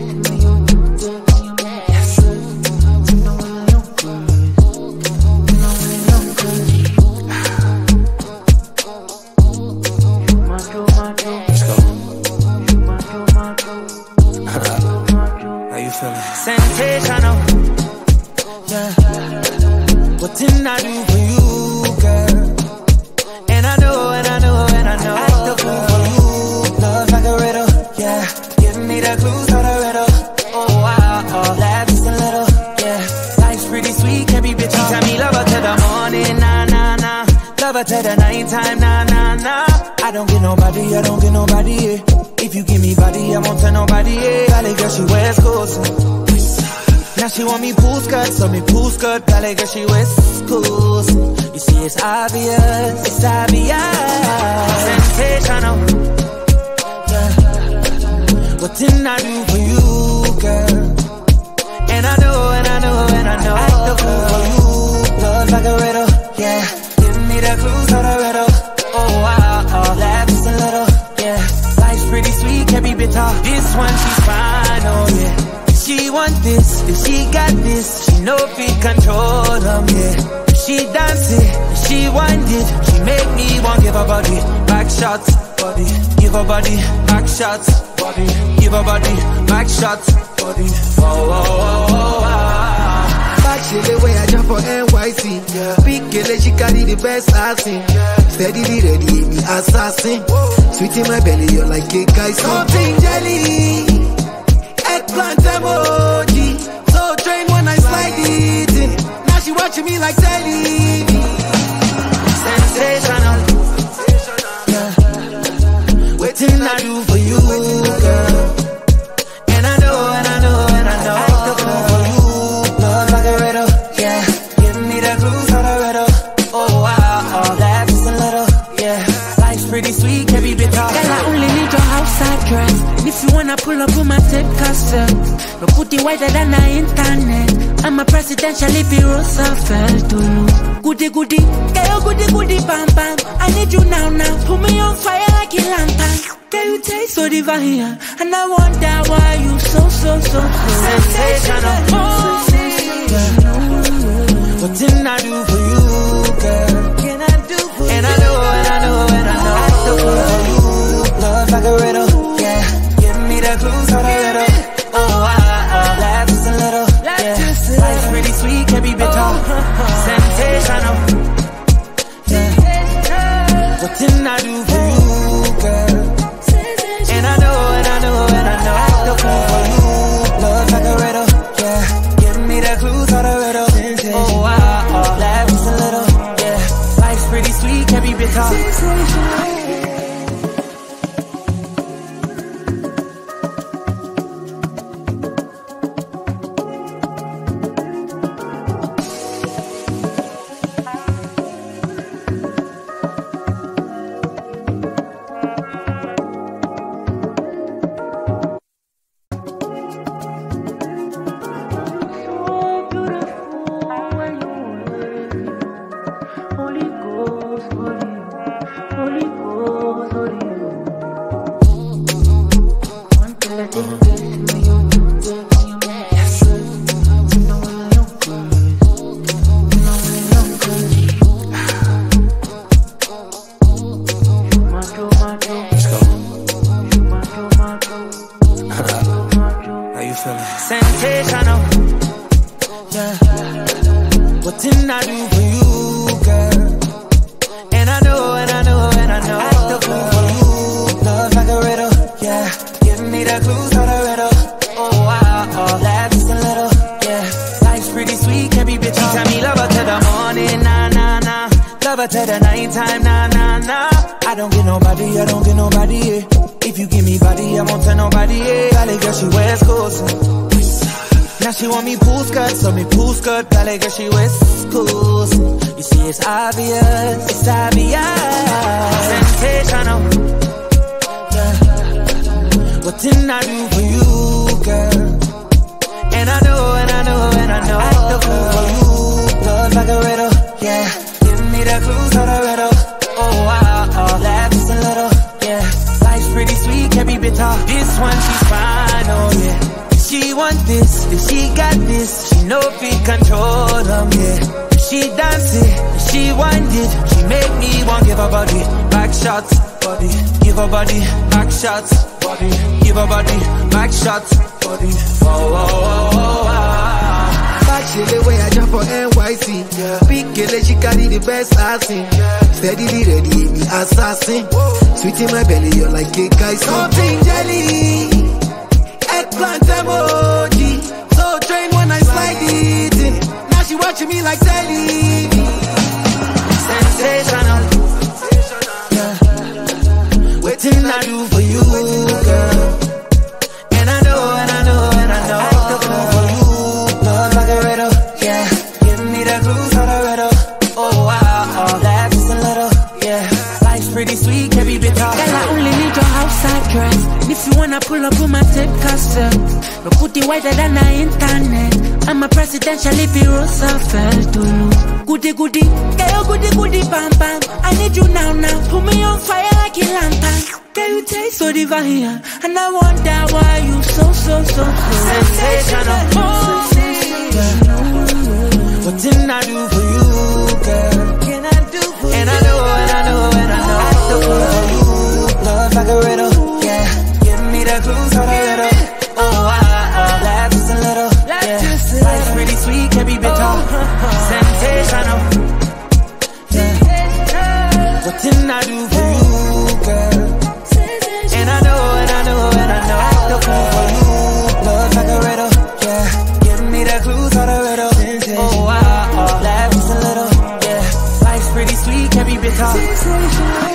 Sensational, yeah. What didn't I do for you, girl? And I know, and I know, and I know. Act the fool for you. Love like a riddle, yeah. Give me the clues for the riddle. Oh, wow, laugh just a little, yeah. Life's pretty sweet, can't be bitchy. Tell me love her till the morning, nah, nah, nah. Love her till the nighttime, nah, nah, nah. I don't get nobody, yeah. If you give me body, I won't tell nobody, yeah. Valley girl, she wears clothes. Now she want me pool skirt, so me pool skirt. Valley girl, she wears schools. You see, it's obvious, it's obvious. Sensational, yeah. What didn't I do for you, girl? And I know, and I know, and I know. Act the fool for you. Love like a riddle, yeah. Give me the clues for the riddle. Oh, wow, laugh just a little, yeah. Life's pretty sweet, can't be bitter. This one, she's fine, oh, yeah. She want this, if she got this, she know if we control them, yeah. If she dance it, if she wind it, she make me want give her body back shots, body, give her body back shots, body, give her body back shots, body. Whoa, whoa, whoa, whoa, whoa. Back shit the way I jump for NYC, yeah. Big girl, she carry the best I've seen, yeah. Steadily ready, me assassin. Whoa. Sweet in my belly, you're like a guy, something jelly. Eggplant emoji, so trained when I slide it in. Now she watching me like telly. Sensational, yeah. Waiting I do for you, girl. And I know, and I know, and I know. Act the fool for you. Love like a riddle, yeah. Give me the clues for the riddle. Oh, wow, laugh just a little, yeah. Life's pretty sweet, can't be bitter. Girl, I only need your outside dress. And if you wanna pull up with my tape cassette, no put it wider than the internet. I'm a presidential if you Roosevelt to you. Goody goody, girl, goody goody, bam bam. I need you now, now. Put me on fire like a lantern. Girl, you taste so divine, and I wonder why you so sensational. What didn't I do for you, girl? Can I do for you? And I know, and I know, and I know. Act the fool for you. Love like a riddle, yeah. Give me the clues for the riddle. Oh, laugh just a little, yeah. Life's pretty sweet, can't be bitter. Sensational, yeah. What didn't I do for you, girl? And I know, and I know, and I know. Act the fool for you. Love like a riddle, yeah. Give me the clues for the riddle. Oh, laugh just a little, yeah. Life's pretty sweet, can't be bitter. Sensational, yeah. What didn't I do for you, girl? And I know, and I know, and I know. Act the fool for you. Love like a riddle, yeah. Give me the clues for the riddle. Oh, wow, laugh just a little, yeah. Life's pretty sweet, can't be bitchy. Tell me love her till the morning, nah, nah, nah. Love her till the nighttime, nah, nah, nah. I don't get nobody, yeah. If you give me body, I won't tell nobody, yeah. Valley girl, she wears clothes. Now she want me pool skirt, so me pool skirt. Valley girl, she wears schools. You see, it's obvious, it's obvious. Sensational, yeah. What didn't I do for you, girl? And I know, and I know, and I know. Act the fool for you. Love like a riddle, yeah. Give me the clues for the riddle. Oh, wow, laugh just a little, yeah. Life's pretty sweet, can't be bitter. This one, she's fine, oh, yeah. this, if she got this, she know fit control them, yeah. If she dance it, if she wind it, she make me want give her body back shots, body, give her body back shots, body, give her body back shots, body. Oh, oh, oh, oh, oh. Back she the way I jump for NYC, yeah. Big girl, she carry the best assassin, yeah. Steadily ready, me assassin. Sweet in my belly, you're like a guy, something jelly. Eggplant emoji, so train when I slide it in. Now she watching me like telly. Sensational, yeah. Wetin I do for you, girl? And I know, and I know, and I know. I act the fool for you, love like a riddle, yeah. Give me the clues for the riddle. Oh wow, that's just a little, yeah. Life's pretty sweet, can be bitter. Girl, I only need your outside dress. And if you wanna pull up with my tape cassette, no put it wider than the internet. I'm a presidential if you Roosevelt to you. Goody goody, girl, goody goody, bam bam. I need you now, now. Put me on fire like a lantern. Girl, you taste so divine, and I wonder why you so sensational. What didn't I do for you, girl? Can I do for you? And I know, and I know, and I know. I act the fool for you, love like a riddle, yeah. Give me the clues for the riddle. Oh, that's just a little, yeah. Life's pretty sweet, can be bitter. Sensational, yeah. What didn't I do for you, girl? And I know, and I know, and I know. I act the fool for you, love like a riddle, yeah. Give me the clues for the riddle. Oh wow, that's just a little, yeah. Life's pretty sweet, can be bitter.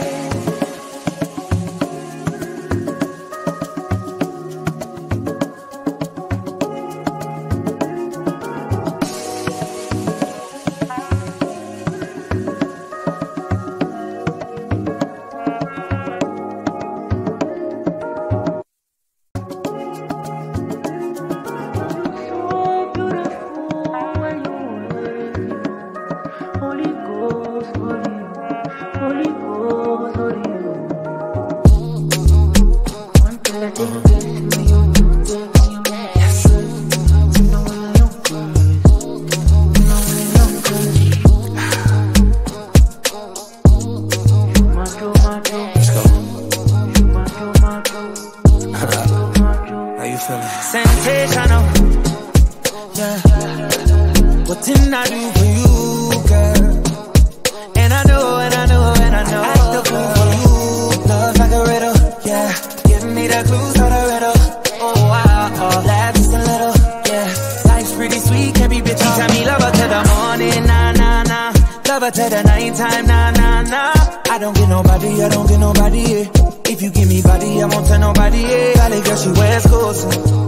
Sensational, yeah. What didn't I do for you, girl? And I know, and I know, and I know. I act the fool for you, love like a riddle, yeah. Give me the clues for the riddle. Oh wow, that's just a little, yeah. Life's pretty sweet, can be bitter. Tell me love her till the morning, nah nah nah. Love her till the nighttime, nah nah nah. I don't get nobody, I don't get nobody, yeah. If you give me body, I won't tell nobody, yeah. Valley girl, she wears clothes.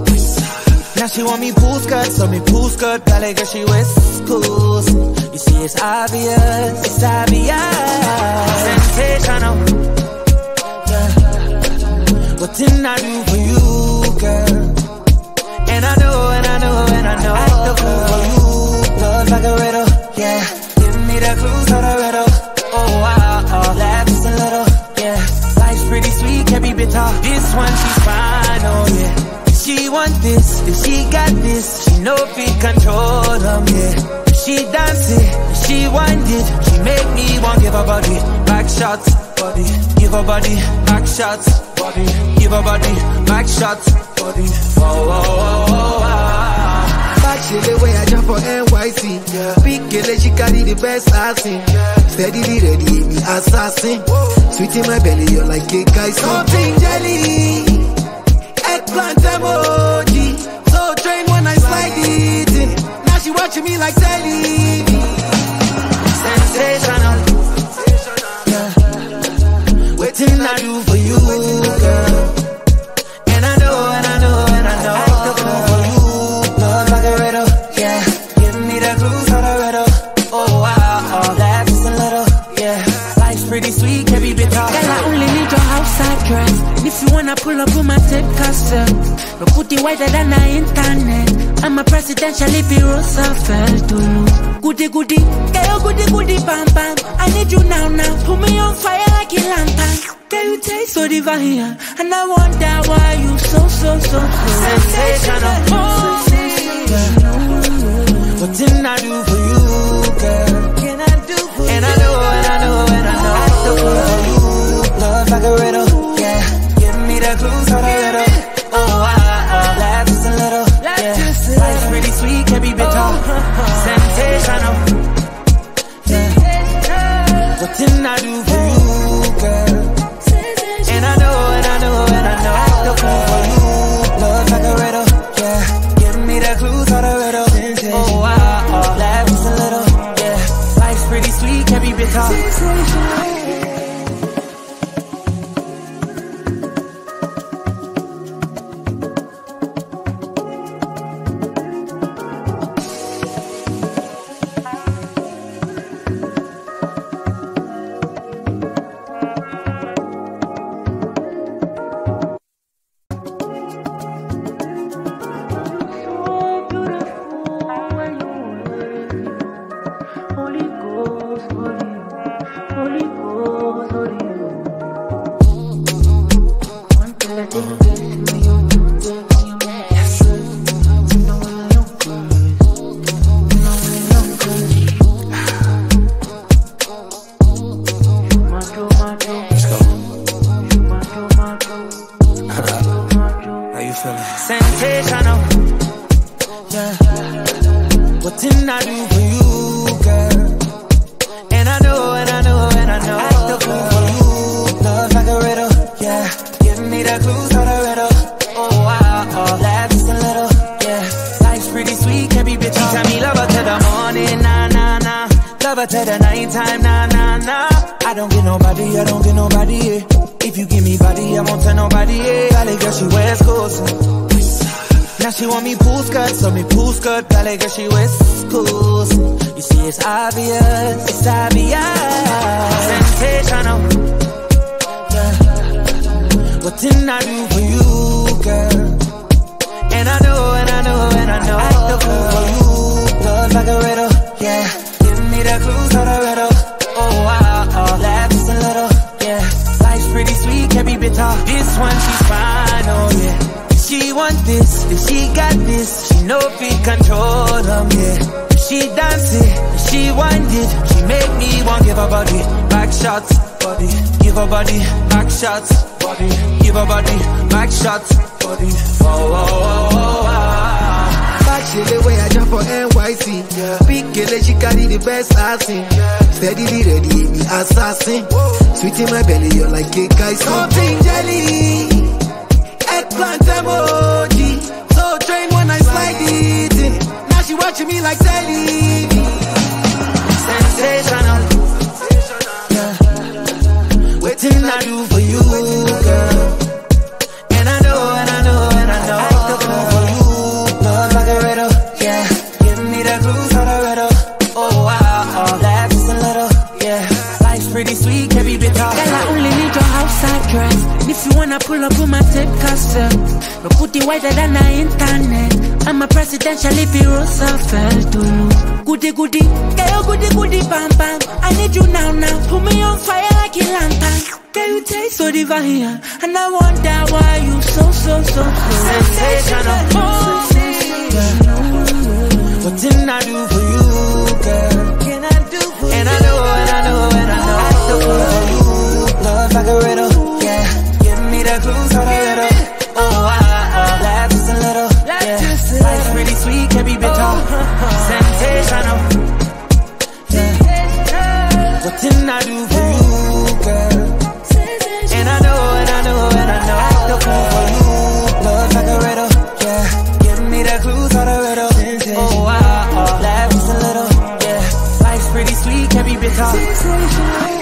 Now she want me pool skirt, so me pool skirt. Valley girl, she wears schools. You see, it's obvious, it's obvious. Sensational, yeah. What didn't I do for you, girl? And I know, and I know, and I know. I act the fool for you, love like a riddle, yeah. Give me the clues for the riddle. Oh wow, that's just a little, yeah. Life's pretty sweet, can be bitter. This one, she's fine, oh yeah. She want this, if she got this, she know fit control them, yeah. If she dance it, if she wind it, she make me want give her body back shots, body, give her body back shots, body, give her body back shots, body. Oh, oh, oh, oh, oh. Back she the way I jump for NYC, yeah. Big girl, she carry the best assassin, yeah. Steadily ready, me assassin. Sweet in my belly, you're like a guy, something jelly. Eggplant emoji, so train when I slide it in. Now she watching me like telly. Sensational, yeah. Waiting I do for you, girl. And I know, and I know, and I know. I act the fool for you, love like a riddle, yeah. Give me the clues for the riddle. Oh wow, that's just a little, yeah. Life's pretty sweet, can be bitter. Girl, I only need your outside dress. And if you wanna pull up with my tape cassette, no put it wider than the internet. I'm a presidential if you Roosevelt to you. Goody goody, girl, goody goody, bam bam. I need you now, now. Put me on fire like a lantern. Girl, you taste so divine, and I wonder why you so so sensational. What didn't I do for you, girl? Can I do for and I know I do for you. Love like a riddle, yeah. Give me the clues how to riddle. Laugh just a little, yeah. Life's pretty sweet, can be bitter. Sensational, yeah. What didn't I do for you, girl? And I know I do for you. Love like a riddle, yeah. Give me the clues how to riddle. Laugh just a little, yeah. Life's pretty sweet, can be bitter. Sensational, yeah. What didn't I do for you, girl? And I know I do for you. Love like a riddle, yeah. Give me the clues how to riddle. Laugh just a little, yeah. Life's pretty sweet, can be bitchy. Tell me love her to the morning, nah, nah, nah. Love her to the nighttime, nah, nah, nah. I don't get nobody, yeah. If you give me body, I won't tell nobody, yeah. Valley girl, she wears clothes. Now she want me pool skirt, so me pool skirt. Valley girl, she wears schools. You see, it's obvious. Sensational, yeah. What didn't I do for you, girl? And I know I do for you. Love like a riddle, yeah. Give me the clues how to riddle. Laugh just a little, yeah. Life's pretty sweet, can be bitter. This one, she's fine, oh yeah. She want this, if she got this, she know if we control them, yeah. If she dance it, if she wind it, she make me want give her body back shots, body, give her body back shots, body, give her body back shots, body. Back she the way I jump for NYC, yeah. Big girl, she carry the best assassin, yeah. Steadily ready, me assassin. Sweet in my belly, you're like a guy, something jelly. Eggplant emoji, so train when I slide it in. Now she watching me like telly. Sensational, yeah. Waiting I do for you, girl. And I know I do for you. Love like a riddle, yeah. Give me the clues how to riddle. Laugh just a little, yeah. Life's pretty sweet, can be bitter. Girl, I only need your outside dress. And if you wanna pull up with my tape cassette, no put it wider than the internet. I'm a presidential if you Roosevelt to you. Goody, girl, goody, bam, bam. I need you now, put me on fire like a lantern. Girl, you taste so divine, and I wonder why you so sensational. What didn't I do for you, girl? Can I do for and I know I do for you. Love like a riddle, yeah. Give me the clues how to riddle. Laugh just a little, yeah. Life's pretty sweet, can be bitter. Sensational, yeah. What didn't I do for you, girl? And I know I do for you. Love like a riddle, yeah. Give me the clues how to riddle. Laugh just a little, yeah. Life's pretty sweet, can be bitter.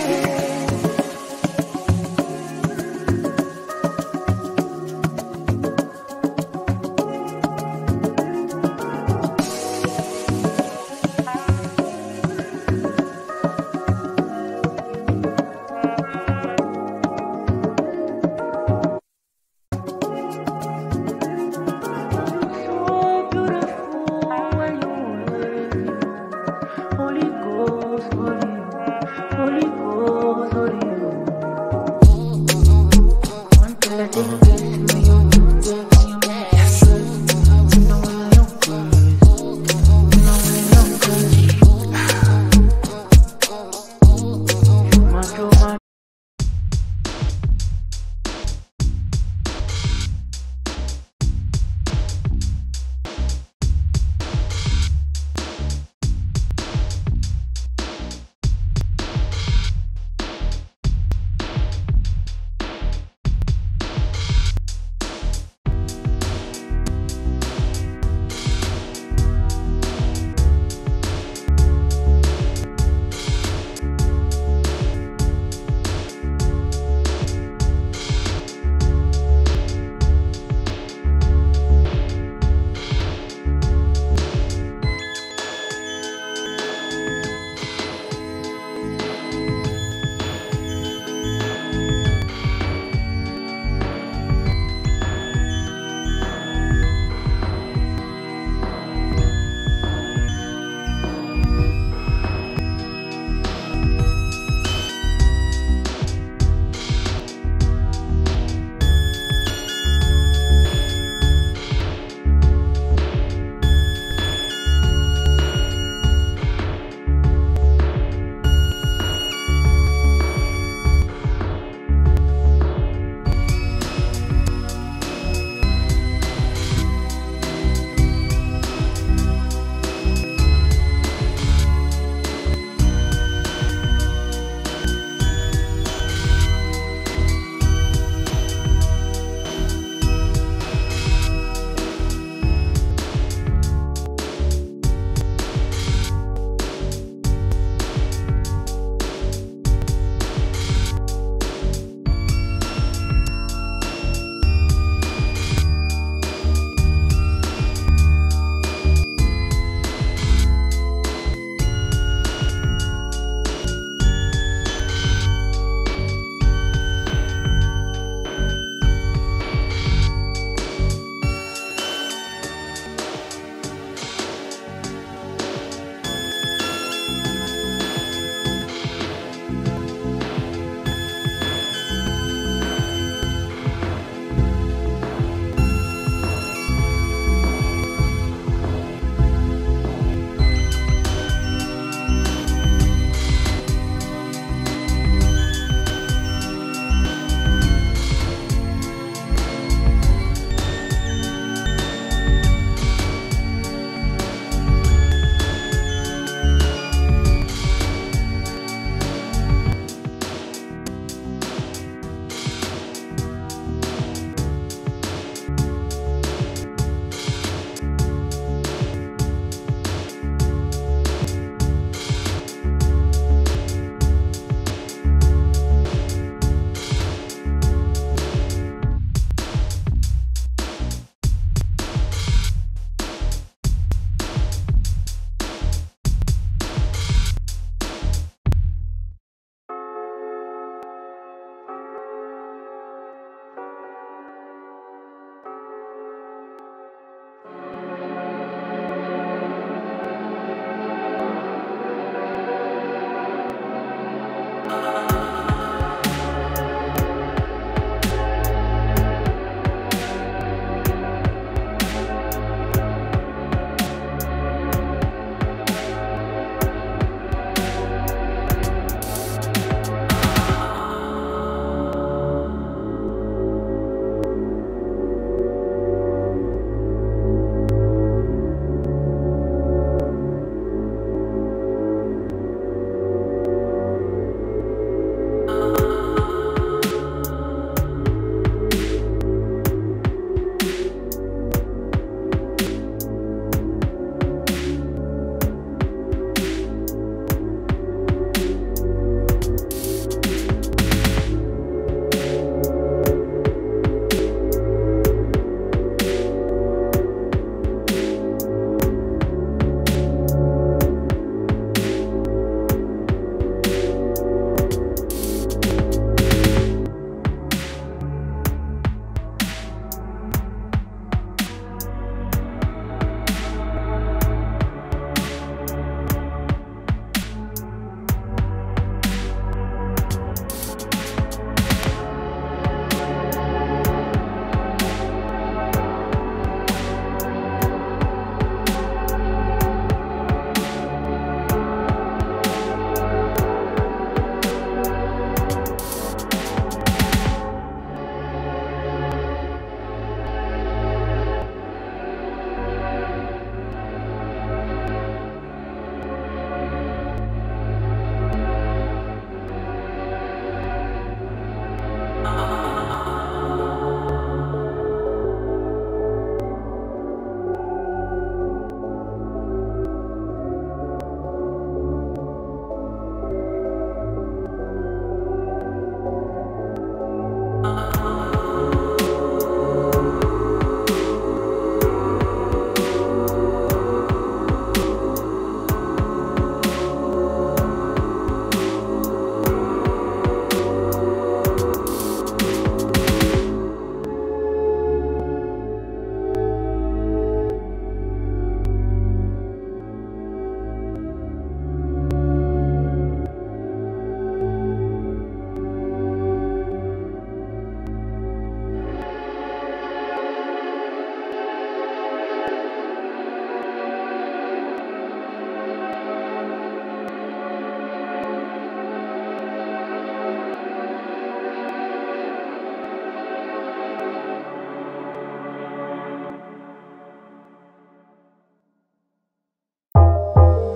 Holy Ghost,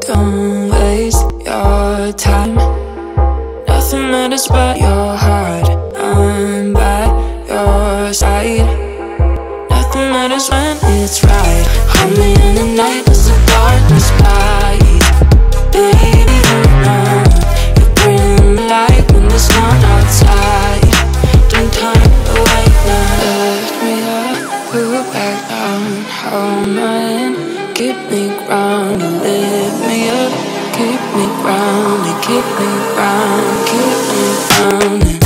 Don't waste your time. Nothing matters but your heart. I'm by your side. Nothing matters when it's right. Hold me in the night as the darkness flies. Baby, you know you bring me light when there's none outside. Don't time away now. Lift me up, put back down. Hold my hand, keep me grounded. Lift me up, keep me grounded. Keep me grounded, keep me grounded.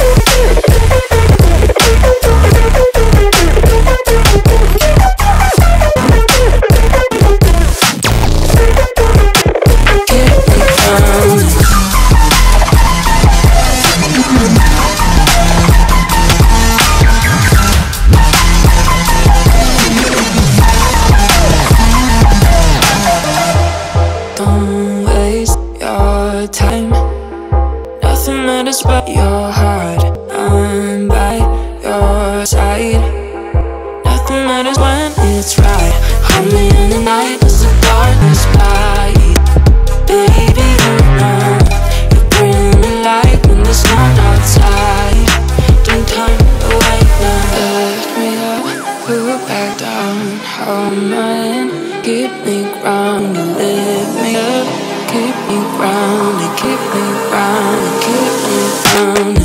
Don't waste your time. Nothing matters but your heart. I'm by your side. Nothing matters when it's right. Hold me in the night as the darkness flies. Baby, you know you bring me light when there's none outside. Don't time away now. Lift me up, put back down. Hold my hand, keep me grounded. Lift me up, keep me grounded. Keep me grounded, keep me grounded.